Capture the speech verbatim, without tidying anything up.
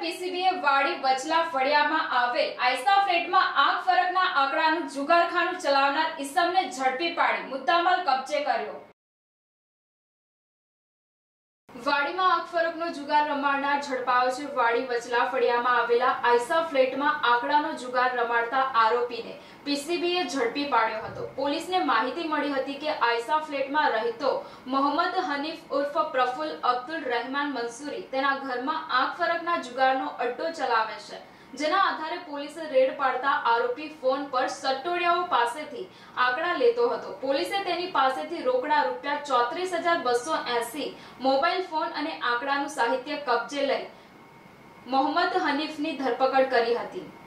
પીસીબીએ વાડી વચલા ફળિયામાં આવેલ આયસા ફ્લેટમાં આંખ ફરકના આંકડાનું જુગારખાનું ચલાવનાર ઈસમને ઝડપી પાડી મુદ્દામાલ કબજે કર્યો। વાડીમાં આંખ ફરકનો જુગાર રમાડનાર ઝડપાયો છે। વાડી વચલા ફળિયામાં આવેલા આયસા ફ્લેટમાં આંકડાનો જુગાર રમાડતા આરોપીને પીસીબીએ ઝડપી પાડ્યો હતો। પોલીસને માહિતી મળી હતી કે આયસા ફ્લેટમાં રહેતો મોહમ્મદ હનીફ ઉર્ફ પ્રફુલ અબ્દુલ રહેમાન મંસૂરી તેના ઘરમાં આંખ ફરકના જુગારનો અડ્ડો ચલાવે છે, જેના આધારે પોલીસે રેડ પાડતા આરોપી ફોન પર સટ્ટોડિયાઓ પાસેથી આંકડા લેતો હતો। પોલીસે તેની પાસેથી રોકડા રૂપિયા ચોત્રીસ હજાર બસો એસી, મોબાઈલ ફોન અને આંકડાનું સાહિત્ય કબજે લઈ મોહમ્મદ હનીફની ધરપકડ કરી હતી।